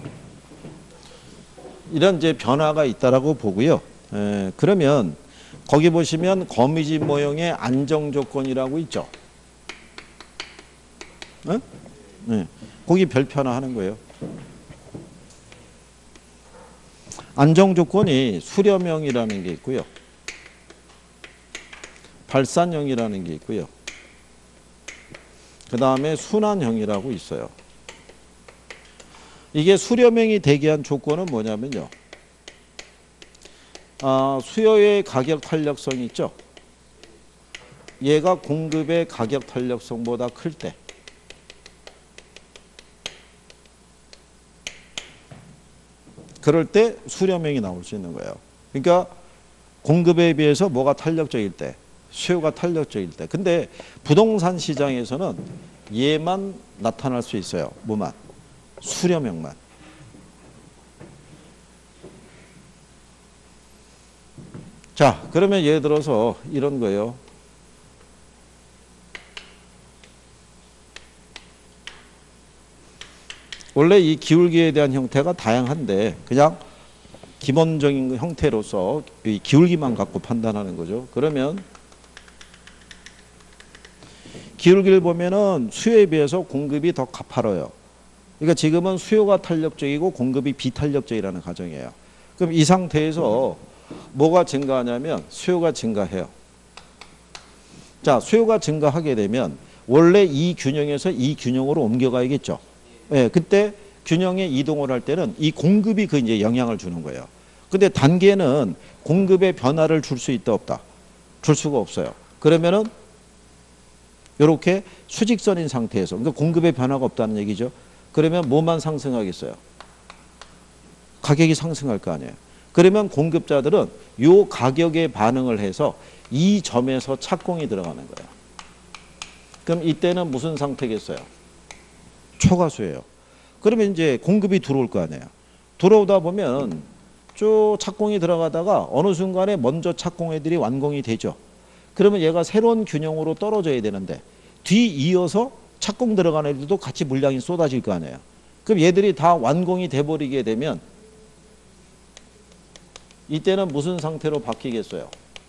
이런 이제 변화가 있다라고 보고요. 그러면 거기 보시면 거미집 모형의 안정 조건이라고 있죠. 네. 거기 별표나 하는 거예요. 안정 조건이 수렴형이라는 게 있고요. 발산형이라는 게 있고요. 그 다음에 순환형이라고 있어요. 이게 수렴형이 되게 한 조건은 뭐냐면요. 수요의 가격 탄력성이 있죠. 얘가 공급의 가격 탄력성보다 클 때, 그럴 때 수렴형이 나올 수 있는 거예요. 그러니까 공급에 비해서 뭐가 탄력적일 때, 수요가 탄력적일 때. 근데 부동산 시장에서는 얘만 나타날 수 있어요. 뭐만? 수렴형만. 자, 그러면 예를 들어서 이런 거예요. 원래 이 기울기에 대한 형태가 다양한데 그냥 기본적인 형태로서 이 기울기만 갖고 판단하는 거죠. 그러면 기울기를 보면은 수요에 비해서 공급이 더 가파라요. 그러니까 지금은 수요가 탄력적이고 공급이 비탄력적이라는 가정이에요. 그럼 이 상태에서 뭐가 증가하냐면 수요가 증가해요. 자, 수요가 증가하게 되면 원래 이 균형에서 이 균형으로 옮겨가야겠죠. 예, 그때 균형에 이동을 할 때는 이 공급이 그 이제 영향을 주는 거예요. 근데 단계는 공급의 변화를 줄 수 있다 없다? 줄 수가 없어요. 그러면은 이렇게 수직선인 상태에서, 그러니까 공급의 변화가 없다는 얘기죠. 그러면 뭐만 상승하겠어요? 가격이 상승할 거 아니에요. 그러면 공급자들은 요 가격에 반응을 해서 이 점에서 착공이 들어가는 거예요. 그럼 이때는 무슨 상태겠어요? 초과수예요. 그러면 이제 공급이 들어올 거 아니에요. 들어오다 보면 쭉 착공이 들어가다가 어느 순간에 먼저 착공 애들이 완공이 되죠. 그러면 얘가 새로운 균형으로 떨어져야 되는데 뒤 이어서 착공 들어간 애들도 같이 물량이 쏟아질 거 아니에요. 그럼 얘들이 다 완공이 돼버리게 되면 이때는 무슨 상태로 바뀌겠어요?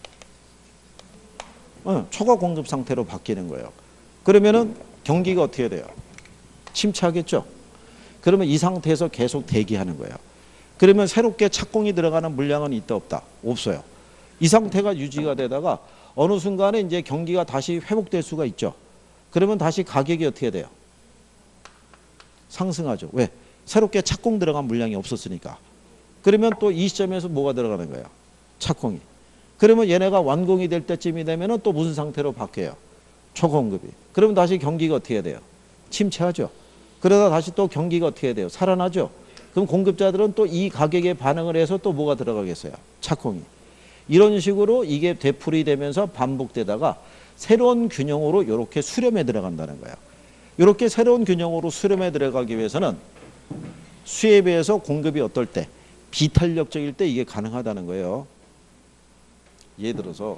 초과 공급 상태로 바뀌는 거예요. 그러면은 경기가 어떻게 돼요? 침체하겠죠. 그러면 이 상태에서 계속 대기하는 거예요. 그러면 새롭게 착공이 들어가는 물량은 있다 없다? 없어요. 이 상태가 유지가 되다가 어느 순간에 이제 경기가 다시 회복될 수가 있죠. 그러면 다시 가격이 어떻게 돼요? 상승하죠. 왜? 새롭게 착공 들어간 물량이 없었으니까. 그러면 또 이 시점에서 뭐가 들어가는 거예요? 착공이. 그러면 얘네가 완공이 될 때쯤이 되면 또 무슨 상태로 바뀌어요? 초공급이. 그러면 다시 경기가 어떻게 돼요? 침체하죠. 그러다 다시 또 경기가 어떻게 돼요? 살아나죠. 그럼 공급자들은 또 이 가격에 반응을 해서 또 뭐가 들어가겠어요? 착공이. 이런 식으로 이게 되풀이 되면서 반복되다가 새로운 균형으로 이렇게 수렴에 들어간다는 거예요. 이렇게 새로운 균형으로 수렴에 들어가기 위해서는 수요에 비해서 공급이 어떨 때? 비탄력적일 때 이게 가능하다는 거예요. 예를 들어서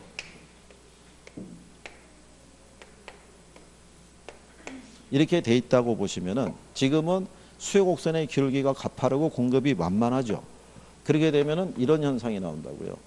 이렇게 돼 있다고 보시면은 지금은 수요 곡선의 기울기가 가파르고 공급이 완만하죠. 그렇게 되면은 이런 현상이 나온다고요.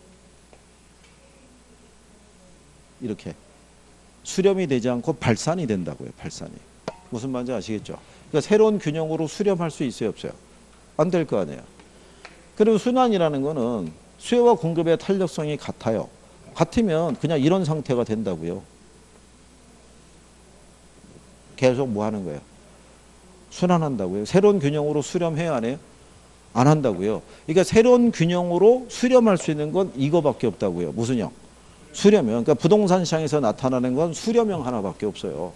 이렇게 수렴이 되지 않고 발산이 된다고요. 발산이. 무슨 말인지 아시겠죠? 그러니까 새로운 균형으로 수렴할 수 있어요, 없어요? 안 될 거 아니에요. 그리고 순환이라는 거는 수요와 공급의 탄력성이 같아요. 같으면 그냥 이런 상태가 된다고요. 계속 뭐 하는 거예요? 순환한다고요. 새로운 균형으로 수렴해야 안 해요? 안 한다고요. 그러니까 새로운 균형으로 수렴할 수 있는 건 이거밖에 없다고요. 무슨 형? 수렴형. 그러니까 부동산 시장에서 나타나는 건 수렴형 하나밖에 없어요.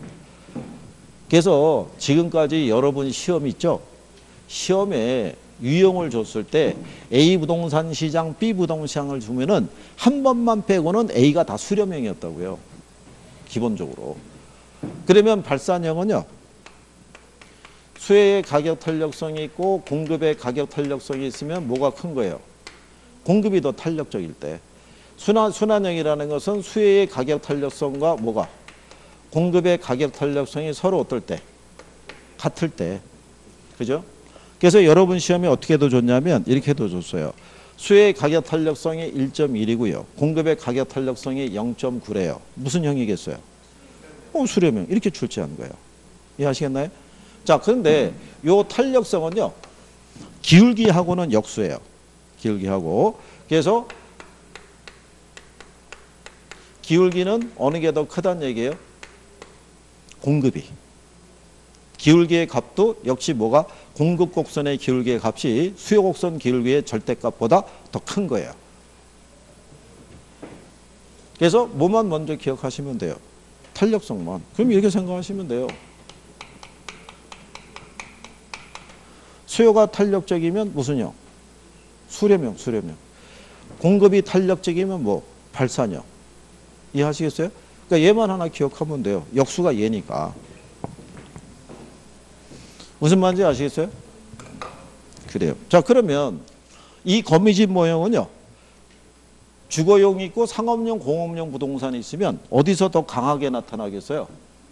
그래서 지금까지 여러분 시험 있죠? 시험에 유형을 줬을 때 A 부동산 시장, B 부동산 시장을 주면은 한 번만 빼고는 A가 다 수렴형이었다고요. 기본적으로. 그러면 발산형은요. 수요의 가격 탄력성이 있고 공급의 가격 탄력성이 있으면 뭐가 큰 거예요? 공급이 더 탄력적일 때. 순환형이라는 것은 수요의 가격 탄력성과 뭐가? 공급의 가격 탄력성이 서로 어떨 때? 같을 때. 그죠? 그래서 여러분 시험에 어떻게 더 줬냐면 이렇게 더 줬어요. 수요의 가격 탄력성이 1.1이고요. 공급의 가격 탄력성이 0.9래요. 무슨 형이겠어요? 수렴형. 이렇게 출제한 거예요. 이해하시겠나요? 자, 그런데 요 탄력성은요. 기울기하고는 역수예요. 기울기하고. 그래서 기울기는 어느 게 더 크다는 얘기예요? 공급이. 기울기의 값도 역시 뭐가? 공급 곡선의 기울기의 값이 수요 곡선 기울기의 절대값보다 더 큰 거예요. 그래서 뭐만 먼저 기억하시면 돼요. 탄력성만. 그럼 이렇게 생각하시면 돼요. 수요가 탄력적이면 무슨요? 수렴형, 수렴형. 공급이 탄력적이면 뭐? 발산형. 이해하시겠어요? 그러니까 얘만 하나 기억하면 돼요. 역수가 얘니까. 무슨 말인지 아시겠어요? 그래요. 자, 그러면 이 거미집 모형은요. 주거용 있고 상업용, 공업용 부동산이 있으면 어디서 더 강하게 나타나겠어요?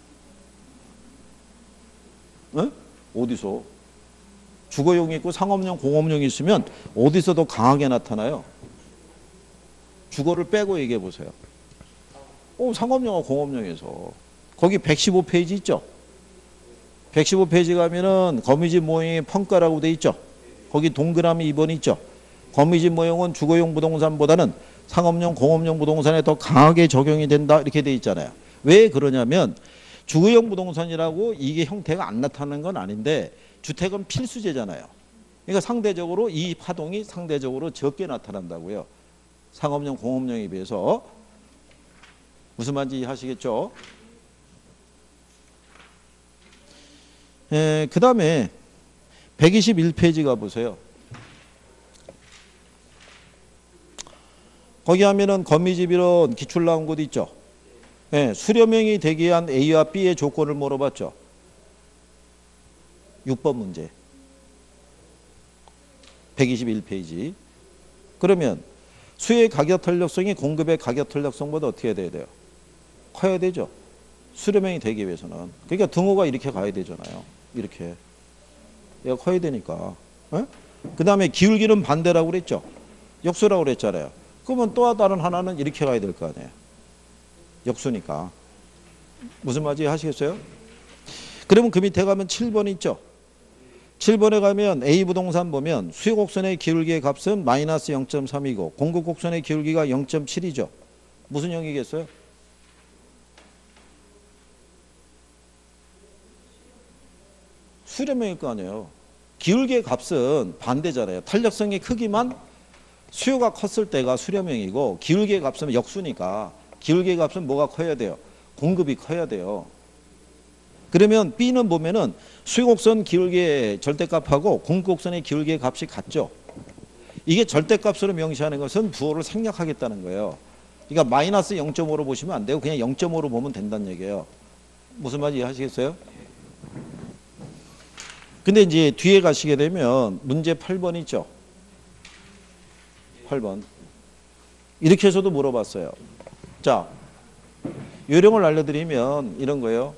네? 어디서? 주거용 있고 상업용, 공업용이 있으면 어디서 더 강하게 나타나요? 주거를 빼고 얘기해 보세요. 상업용과 공업용에서. 거기 115페이지 있죠? 115페이지 가면은 거미집 모형의 평가라고 돼 있죠? 거기 동그라미 2번 있죠? 거미집 모형은 주거용 부동산보다는 상업용, 공업용 부동산에 더 강하게 적용이 된다 이렇게 돼 있잖아요. 왜 그러냐면 주거용 부동산이라고 이게 형태가 안 나타나는 건 아닌데 주택은 필수제잖아요. 그러니까 상대적으로 이 파동이 상대적으로 적게 나타난다고요. 상업용, 공업용에 비해서. 무슨 말인지 이해하시겠죠? 그 다음에 121페이지 가보세요. 거기 하면은 거미집 이론 기출 나온 곳 있죠? 수렴형이 되기 위한 A와 B의 조건을 물어봤죠? 6번 문제. 121페이지. 그러면 수요의 가격 탄력성이 공급의 가격 탄력성보다 어떻게 돼야 돼요? 커야 되죠. 수렴형이 되기 위해서는. 그러니까 등호가 이렇게 가야 되잖아요. 이렇게. 얘가 커야 되니까. 그 다음에 기울기는 반대라고 그랬죠. 역수라고 그랬잖아요. 그러면 또 다른 하나는 이렇게 가야 될 거 아니에요. 역수니까. 무슨 말인지 하시겠어요? 그러면 그 밑에 가면 7번 있죠. 7번에 가면 A 부동산 보면 수요 곡선의 기울기의 값은 마이너스 0.3이고 공급 곡선의 기울기가 0.7이죠. 무슨 형이겠어요? 수렴형일 거 아니에요. 기울기의 값은 반대잖아요. 탄력성의 크기만 수요가 컸을 때가 수렴형이고 기울기의 값은 역수니까 기울기의 값은 뭐가 커야 돼요? 공급이 커야 돼요. 그러면 B는 보면은 수요곡선 기울기의 절대값하고 공급곡선의 기울기의 값이 같죠. 이게 절대값으로 명시하는 것은 부호를 생략하겠다는 거예요. 그러니까 마이너스 0.5로 보시면 안 되고 그냥 0.5로 보면 된다는 얘기예요. 무슨 말인지 이해하시겠어요? 근데 이제 뒤에 가시게 되면 문제 8번 있죠. 8번. 이렇게 해서도 물어봤어요. 자, 요령을 알려드리면 이런 거예요.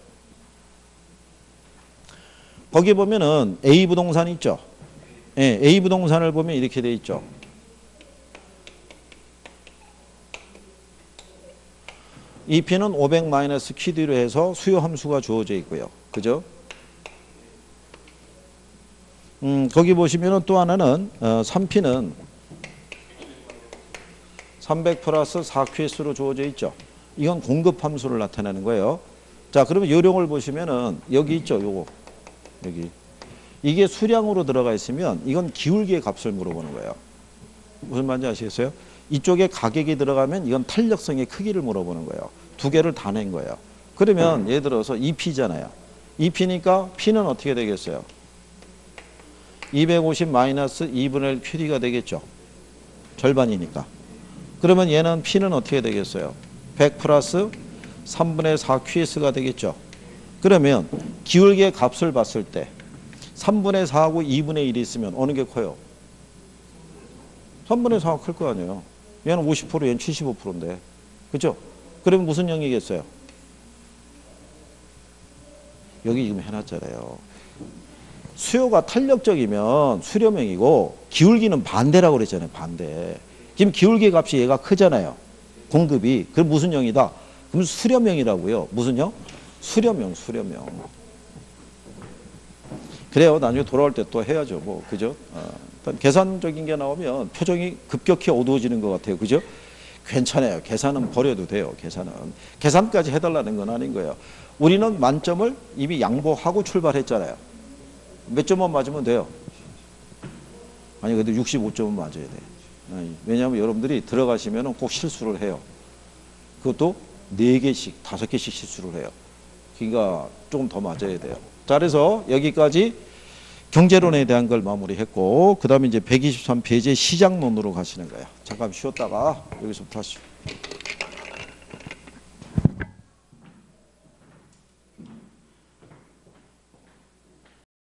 거기 보면은 A 부동산 있죠. A 부동산을 보면 이렇게 돼 있죠. 이 P는 500 QD로 해서 수요 함수가 주어져 있고요. 그죠? 거기 보시면은 또 하나는 3P는 300 플러스 4QS로 주어져 있죠. 이건 공급 함수를 나타내는 거예요. 자, 그러면 요령을 보시면은 여기 있죠. 요거. 여기. 이게 수량으로 들어가 있으면 이건 기울기의 값을 물어보는 거예요. 무슨 말인지 아시겠어요? 이쪽에 가격이 들어가면 이건 탄력성의 크기를 물어보는 거예요. 두 개를 다 낸 거예요. 그러면 예를 들어서 2P잖아요. 2P니까 P는 어떻게 되겠어요? 250 마이너스 2분의 1 QD가 되겠죠. 절반이니까. 그러면 얘는 P는 어떻게 되겠어요? 100 플러스 3분의 4 QS가 되겠죠. 그러면 기울기의 값을 봤을 때 3분의 4하고 2분의 1이 있으면 어느 게 커요? 3분의 4가 클 거 아니에요. 얘는 50%, 얘는 75%인데. 그죠? 그러면 무슨 형이겠어요? 여기 지금 해놨잖아요. 수요가 탄력적이면 수렴형이고 기울기는 반대라고 그랬잖아요. 반대. 지금 기울기 값이 얘가 크잖아요. 공급이. 그럼 무슨 형이다? 그럼 수렴형이라고요. 무슨 형? 수렴형, 수렴형. 그래요. 나중에 돌아올 때 또 해야죠. 뭐, 그죠? 일단 계산적인 게 나오면 표정이 급격히 어두워지는 것 같아요. 그죠? 괜찮아요. 계산은 버려도 돼요. 계산은. 계산까지 해달라는 건 아닌 거예요. 우리는 만점을 이미 양보하고 출발했잖아요. 몇 점만 맞으면 돼요? 아니, 그래도 65점은 맞아야 돼. 왜냐하면 여러분들이 들어가시면 꼭 실수를 해요. 그것도 4개씩, 5개씩 실수를 해요. 그러니까 조금 더 맞아야 돼요. 자, 그래서 여기까지 경제론에 대한 걸 마무리했고, 그 다음에 이제 123 배제 시장론으로 가시는 거예요. 잠깐 쉬었다가 여기서부터 하시죠.